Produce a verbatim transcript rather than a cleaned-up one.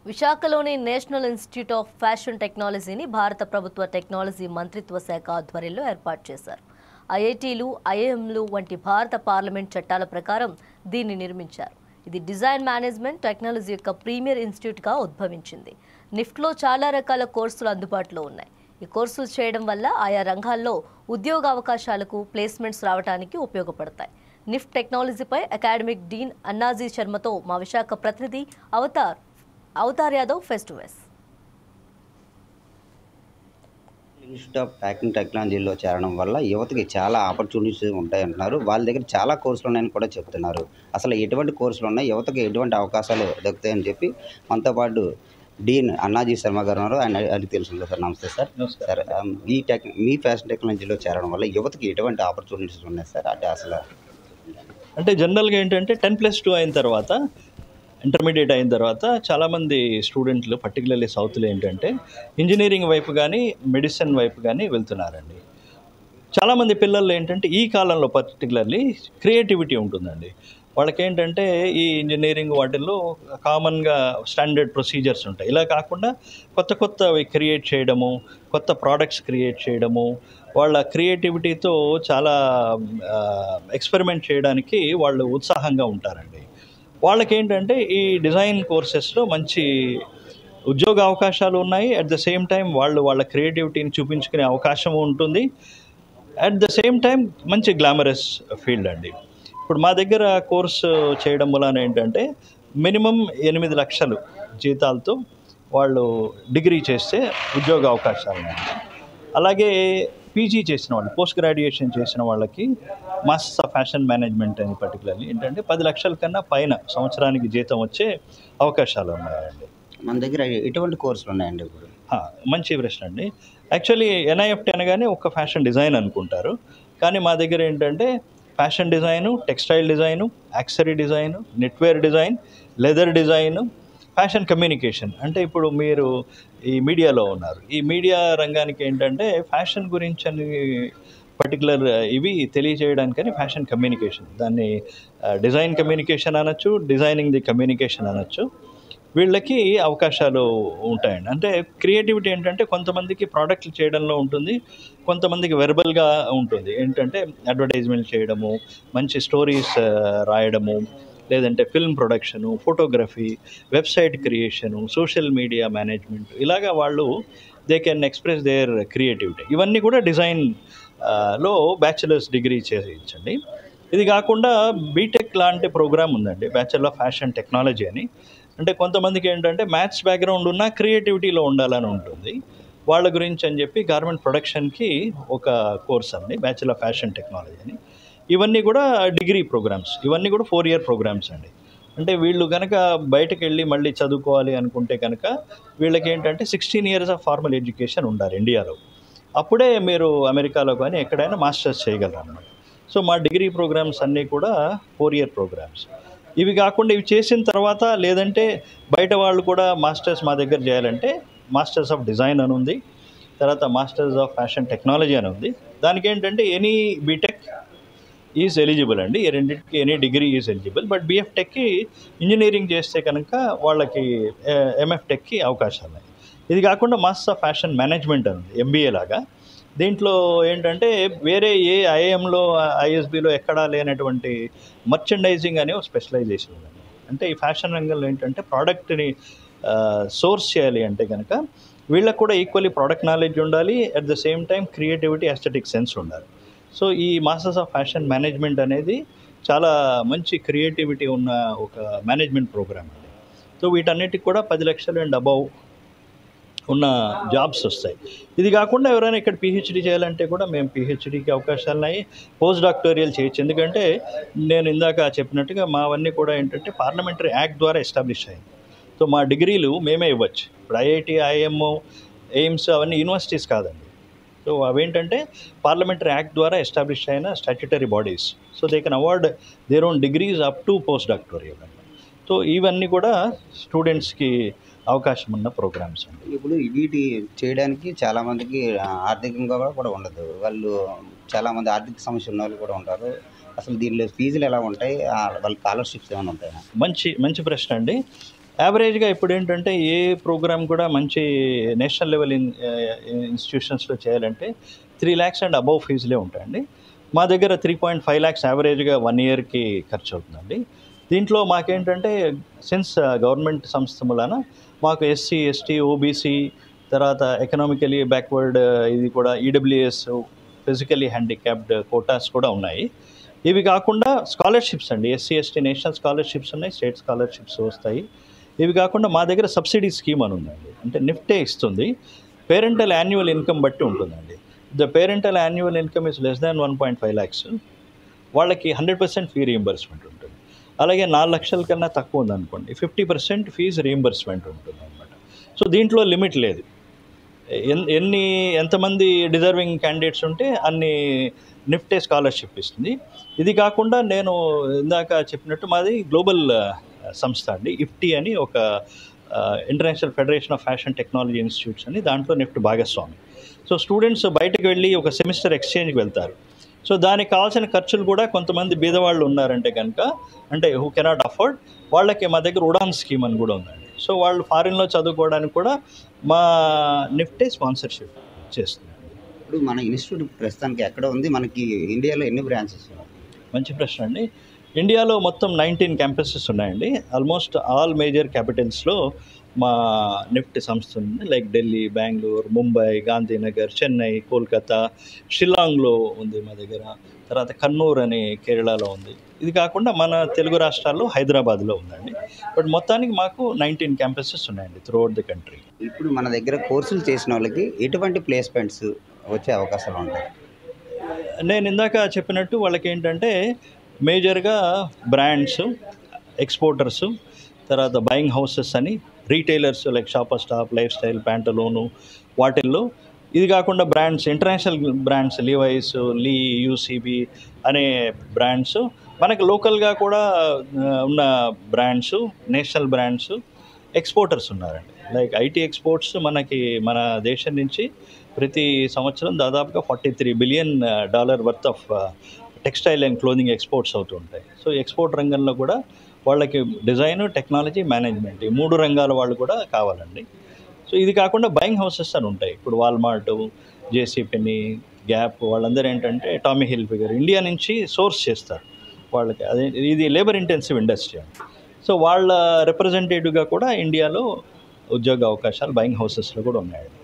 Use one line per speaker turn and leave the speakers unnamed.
విశాఖలోని national institute of fashion టెక్నాలజీని భారత ప్రభుత్వ టెక్నాలజీ మంత్రిత్వ శాఖ ఆధ్వర్యంలో ఏర్పాటు చేశారు. ఐఐటీలు, ఐఐఎంలు వంటి భారత పార్లమెంట్ చట్టాల ప్రకారం దీన్ని నిర్మించారు. ఇది డిజైన్ మేనేజ్మెంట్ టెక్నాలజీ యొక్క ప్రీమియర్ ఇన్స్టిట్యూట్గా ఉద్భవించింది. నిఫ్ట్లో చాలా రకాల కోర్సులు అందుబాటులో ఉన్నాయి. ఈ కోర్సులు చేయడం వల్ల ఆయా రంగాల్లో ఉద్యోగ అవకాశాలకు ప్లేస్మెంట్స్ రావడానికి ఉపయోగపడతాయి. నిఫ్ట్ టెక్నాలజీపై అకాడమిక్ డీన్ అన్నాజీ శర్మతో మా విశాఖ ప్రతినిధి Avatar Avatar Yadav face to face.
Institute of fashion టెక్నాలజీలో చేరడం వల్ల యువతకి చాలా ఆపర్చునిటీస్ ఉంటాయంటున్నారు. వాళ్ళ దగ్గర చాలా కోర్సులు ఉన్నాయని కూడా చెప్తున్నారు. అసలు ఎటువంటి కోర్సులు ఉన్నాయి, యువతకి ఎటువంటి అవకాశాలు దొరుకుతాయని చెప్పి మనతో పాటు డీన్ అన్నాజీ శర్మ గారు ఉన్నారు. ఆయన అది తెలుసుంది సార్. నమస్తే సార్. సార్ మీ టెక్ మీ ఫ్యాషన్ టెక్నాలజీలో చేరడం వల్ల యువతకి ఎటువంటి ఆపర్చునిటీస్ ఉన్నాయి సార్? అంటే అసలు
అంటే జనరల్గా ఏంటంటే టెన్ ప్లస్ టూ అయిన తర్వాత, ఇంటర్మీడియట్ అయిన తర్వాత చాలామంది స్టూడెంట్లు పర్టికులర్లీ సౌత్లో ఏంటంటే ఇంజనీరింగ్ వైపు కానీ మెడిసిన్ వైపు కానీ వెళ్తున్నారండి. చాలామంది పిల్లలు ఏంటంటే ఈ కాలంలో పర్టికులర్లీ క్రియేటివిటీ ఉంటుందండి. వాళ్ళకి ఏంటంటే ఈ ఇంజనీరింగ్ వాటిల్లో కామన్గా స్టాండర్డ్ ప్రొసీజర్స్ ఉంటాయి. ఇలా కాకుండా కొత్త కొత్తవి క్రియేట్ చేయడము, కొత్త ప్రోడక్ట్స్ క్రియేట్ చేయడము, వాళ్ళ క్రియేటివిటీతో చాలా ఎక్స్పెరిమెంట్ చేయడానికి వాళ్ళు ఉత్సాహంగా ఉంటారండి. వాళ్ళకేంటంటే ఈ డిజైన్ కోర్సెస్లో మంచి ఉద్యోగ అవకాశాలు ఉన్నాయి. అట్ ద సేమ్ టైం వాళ్ళు వాళ్ళ క్రియేటివిటీని చూపించుకునే అవకాశం ఉంటుంది. అట్ ద సేమ్ టైం మంచి గ్లామరస్ ఫీల్డ్ అండి. ఇప్పుడు మా దగ్గర కోర్సు చేయడం వలన ఏంటంటే మినిమం ఎనిమిది లక్షలు జీతాలతో వాళ్ళు డిగ్రీ చేస్తే ఉద్యోగ అవకాశాలు ఉన్నాయి. అలాగే పీజీ చేసిన వాళ్ళు, పోస్ట్ గ్రాడ్యుయేషన్ చేసిన వాళ్ళకి మాస్టర్స్ ఆఫ్ ఫ్యాషన్ మేనేజ్మెంట్ అని పర్టికులర్లీ ఏంటంటే పది లక్షల కన్నా పైన సంవత్సరానికి జీతం వచ్చే అవకాశాలు ఉన్నాయండి.
మన దగ్గర ఎటువంటి కోర్సులు ఉన్నాయండి ఇప్పుడు?
మంచి ప్రశ్న అండి. యాక్చువల్లీ ఎన్ఐఎఫ్టీ అనగానే ఒక ఫ్యాషన్ డిజైన్ అనుకుంటారు, కానీ మా దగ్గర ఏంటంటే fashion design, textile design, accessory design, knitwear design, leather design, fashion communication. అంటే ఇప్పుడు మీరు ఈ మీడియాలో ఉన్నారు. ఈ మీడియా రంగానికి ఏంటంటే ఫ్యాషన్ గురించి అని పర్టికులర్ ఇవి తెలియజేయడానికని ఫ్యాషన్ కమ్యూనికేషన్, దాన్ని డిజైన్ కమ్యూనికేషన్ అనొచ్చు, డిజైనింగ్ ది కమ్యూనికేషన్ అనొచ్చు. వీళ్ళకి అవకాశాలు ఉంటాయండి. అంటే క్రియేటివిటీ ఏంటంటే కొంతమందికి ప్రోడక్ట్లు చేయడంలో ఉంటుంది, కొంతమందికి వెర్బల్గా ఉంటుంది. ఏంటంటే అడ్వర్టైజ్మెంట్ చేయడము, మంచి స్టోరీస్ రాయడము, లేదంటే film production, photography, website creation, social media management, ఇలాగా వాళ్ళు they can express their creativity. ఇవన్నీ కూడా డిజైన్ లో బ్యాచిలర్స్ డిగ్రీ చేయించండి. ఇది కాకుండా బీటెక్ లాంటి ప్రోగ్రామ్ ఉందండి, బ్యాచిలర్ ఆఫ్ ఫ్యాషన్ టెక్నాలజీ అని. అంటే కొంతమందికి ఏంటంటే మ్యాథ్స్ బ్యాక్గ్రౌండ్ ఉన్న క్రియేటివిటీలో ఉండాలని ఉంటుంది. వాళ్ళ గురించి అని చెప్పి గార్మెంట్ ప్రొడక్షన్కి ఒక కోర్స్ అండి, బ్యాచిలర్ ఆఫ్ ఫ్యాషన్ టెక్నాలజీ అని. ఇవన్నీ కూడా డిగ్రీ ప్రోగ్రామ్స్, ఇవన్నీ కూడా ఫోర్ ఇయర్ ప్రోగ్రామ్స్ అండి. అంటే వీళ్ళు కనుక బయటకు వెళ్ళి మళ్ళీ చదువుకోవాలి అనుకుంటే కనుక వీళ్ళకి ఏంటంటే sixteen years of formal education ఉండాలి ఇండియాలో. అప్పుడే మీరు అమెరికాలో కానీ ఎక్కడైనా మాస్టర్స్ చేయగలరు అన్నమాట. సో మా డిగ్రీ ప్రోగ్రామ్స్ అన్నీ కూడా ఫోర్ ఇయర్ ప్రోగ్రామ్స్. ఇవి కాకుండా ఇవి చేసిన తర్వాత లేదంటే బయట వాళ్ళు కూడా మాస్టర్స్ మా దగ్గర చేయాలంటే మాస్టర్స్ ఆఫ్ డిజైన్ అని ఉంది, తర్వాత మాస్టర్స్ ఆఫ్ ఫ్యాషన్ టెక్నాలజీ అని ఉంది. దానికి ఏంటంటే ఎనీ బీటెక్ ఈజ్ ఎలిజిబుల్ అండి. ఈ రెండింటికి any degree is eligible. But B టెక్కి ఇంజనీరింగ్ చేస్తే కనుక వాళ్ళకి ఎంఎఫ్ టెక్కి అవకాశాలు ఉన్నాయి. ఇది కాకుండా మాస్టర్స్ ఆఫ్ ఫ్యాషన్ మేనేజ్మెంట్ అని ఉంది, ఎంబీఏ లాగా. దీంట్లో ఏంటంటే వేరే ఏ ఐఐఎంలో ఐఎస్బిలో ఎక్కడా లేనటువంటి మర్చెండైజింగ్ అనే స్పెషలైజేషన్ ఉందండి. అంటే ఈ ఫ్యాషన్ రంగంలో ఏంటంటే ప్రోడక్ట్ని సోర్స్ చేయాలి అంటే కనుక వీళ్ళకు కూడా ఈక్వల్లీ ప్రోడక్ట్ నాలెడ్జ్ ఉండాలి, at the same time creativity, aesthetic sense ఉండాలి. సో ఈ మాస్టర్స్ ఆఫ్ ఫ్యాషన్ మేనేజ్మెంట్ అనేది చాలా మంచి క్రియేటివిటీ ఉన్న ఒక మేనేజ్మెంట్ ప్రోగ్రామ్ అండి. సో వీటన్నిటికి కూడా పది లక్షలు అండ్ అబౌవ్ ఉన్న జాబ్స్ వస్తాయి. ఇది కాకుండా ఎవరైనా ఇక్కడ పిహెచ్డీ చేయాలంటే కూడా మేము పిహెచ్డీకి అవకాశాలు ఉన్నాయి, పోస్ట్ డాక్టోరియల్ చేయొచ్చు. ఎందుకంటే నేను ఇందాక చెప్పినట్టుగా మావన్నీ కూడా ఏంటంటే పార్లమెంటరీ యాక్ట్ ద్వారా ఎస్టాబ్లిష్ అయ్యింది. సో మా డిగ్రీలు మేమే ఇవ్వచ్చు. ఇప్పుడు ఐఐటి, ఐఎం, ఎయిమ్స్ అవన్నీ యూనివర్సిటీస్ కాదండి. సో అవేంటంటే పార్లమెంటరీ యాక్ట్ ద్వారా ఎస్టాబ్లిష్ అయిన statutory bodies. So they can award their own degrees up to post doctoral అండి. సో ఇవన్నీ కూడా స్టూడెంట్స్కి అవకాశం ఉన్న ప్రోగ్రామ్స్ అండి.
ఇప్పుడు వీటి చేయడానికి చాలామందికి ఆర్థికంగా కూడా ఉండదు. వాళ్ళు చాలామంది ఆర్థిక సమస్య ఉన్న వాళ్ళు కూడా ఉంటారు. అసలు దీనిలో ఫీజులు ఎలా ఉంటాయి? వాళ్ళ స్కాలర్షిప్స్ ఏమైనా ఉంటాయా?
మంచి మంచి ప్రశ్న అండి. యావరేజ్గా ఇప్పుడు ఏంటంటే ఏ ప్రోగ్రామ్ కూడా మంచి నేషనల్ లెవెల్ ఇన్ ఇన్స్టిట్యూషన్స్లో చేయాలంటే త్రీ ల్యాక్స్ అండ్ అబౌవ్ ఫీజులే ఉంటాయండి. మా దగ్గర త్రీ పాయింట్ ఫైవ్ ల్యాక్స్ యావరేజ్గా వన్ ఇయర్కి ఖర్చు అవుతుందండి. దీంట్లో మాకేంటంటే సిన్స్ గవర్నమెంట్ సంస్థ మూలన మాకు ఎస్సీ ఎస్టీ ఓబీసీ తర్వాత ఎకనామికలీ బ్యాక్వర్డ్ ఇది కూడా ఈడబ్ల్యూఎస్ ఫిజికలీ హ్యాండిక్యాప్డ్ కోటాస్ కూడా ఉన్నాయి. ఇవి కాకుండా స్కాలర్షిప్స్ అండి, ఎస్సీ ఎస్టీ నేషనల్ స్కాలర్షిప్స్ ఉన్నాయి, స్టేట్ స్కాలర్షిప్స్ వస్తాయి. ఇవి కాకుండా మా దగ్గర సబ్సిడీ స్కీమ్ అని ఉందండి, అంటే నిఫ్టే ఇస్తుంది. పేరెంటల్ యాన్యువల్ ఇన్కమ్ బట్టి ఉంటుందండి. The parental annual income is less than one point five lakhs వాళ్ళకి హండ్రెడ్ పర్సెంట్ ఫీ రీయింబర్స్మెంట్ ఉంటుంది. అలాగే నాలుగు లక్షల కన్నా తక్కువ ఉందనుకోండి ఫిఫ్టీ పర్సెంట్ ఫీజు రీయింబర్స్మెంట్ ఉంటుంది అనమాట. సో దీంట్లో లిమిట్ లేదు. ఎన్ ఎన్ని ఎంతమంది డిజర్వింగ్ క్యాండిడేట్స్ ఉంటే అన్ని నిఫ్టే స్కాలర్షిప్ ఇస్తుంది. ఇది కాకుండా నేను ఇందాక చెప్పినట్టు మాది గ్లోబల్ సంస్థ అండి, ఇఫ్టీ అని ఒక international federation of fashion technology institutes అని, దాంట్లో నిఫ్ట్ భాగస్వామి. సో స్టూడెంట్స్ బయటకు వెళ్ళి ఒక సెమిస్టర్ ఎక్స్చేంజ్కి వెళ్తారు. సో దానికి కావాల్సిన ఖర్చులు కూడా కొంతమంది బీదవాళ్ళు ఉన్నారంటే కనుక, అంటే హూ కెనాట్ అఫోర్డ్, వాళ్ళకి మా దగ్గర ఉడాన్ స్కీమ్ అని కూడా ఉందండి. సో వాళ్ళు ఫారిన్లో చదువుకోవడానికి కూడా మా నిఫ్టే స్పాన్సర్షిప్ చేస్తుంది.
ఇప్పుడు మన ఇన్స్టిట్యూట్ ప్రస్తుతానికి ఎక్కడ ఉంది, మనకి ఇండియాలో ఎన్ని బ్రాంచెస్ ఉన్నాయి?
మంచి ప్రశ్న అండి. ఇండియాలో మొత్తం నైన్టీన్ క్యాంపసెస్ ఉన్నాయండి. ఆల్మోస్ట్ ఆల్ మేజర్ క్యాపిటల్స్లో మా నిఫ్ట్ సంస్థ ఉంది. లైక్ ఢిల్లీ, బెంగళూరు, ముంబై, గాంధీనగర్, చెన్నై, కోల్కతా, షిల్లాంగ్లో ఉంది మా దగ్గర. తర్వాత కన్నూర్ అని కేరళలో ఉంది. ఇది కాకుండా మన తెలుగు రాష్ట్రాల్లో హైదరాబాద్లో ఉందండి. బట్ మొత్తానికి మాకు నైన్టీన్ క్యాంపసెస్ ఉన్నాయండి త్రూఅవుట్ ది కంట్రీ.
ఇప్పుడు మన దగ్గర కోర్సులు చేసిన వాళ్ళకి ఎటువంటి ప్లేస్మెంట్స్ వచ్చే అవకాశాలు ఉంటాయి?
నేను ఇందాక చెప్పినట్టు వాళ్ళకి ఏంటంటే మేజర్గా బ్రాండ్స్, ఎక్స్పోర్టర్స్, తర్వాత బయింగ్ హౌసెస్ అని, retailers like Shopper Stop, Life Style, Pantaloon వాటిల్లో. ఇది కాకుండా brands, international brands, Levi's, Lee, UCB అనే బ్రాండ్స్, మనకి లోకల్గా కూడా ఉన్న బ్రాండ్స్, నేషనల్ బ్రాండ్స్, ఎక్స్పోర్టర్స్ ఉన్నారండి. లైక్ ఐటీ ఎక్స్పోర్ట్స్ మనకి మన దేశం నుంచి ప్రతి సంవత్సరం దాదాపుగా forty three billion dollar worth of textile and clothing exports అవుతూ ఉంటాయి. సో ఎక్స్పోర్ట్ రంగంలో కూడా వాళ్ళకి డిజైన్, టెక్నాలజీ, మేనేజ్మెంట్ ఈ మూడు రంగాల వాళ్ళు కూడా కావాలండి. సో ఇది కాకుండా బయింగ్ హౌసెస్ అని ఉంటాయి. ఇప్పుడు వాల్మార్ట్, జేసీ పెన్నీ, గ్యాప్ వాళ్ళందరూ ఏంటంటే టామీ హిల్ఫిగర్ ఇండియా నుంచి సోర్స్ చేస్తారు వాళ్ళకి. అదే ఇది లేబర్ ఇంటెన్సివ్ ఇండస్ట్రీ అండి. సో వాళ్ళ రిప్రజెంటేటివ్గా కూడా ఇండియాలో ఉద్యోగ అవకాశాలు బయింగ్ హౌసెస్లో కూడా ఉన్నాయండి.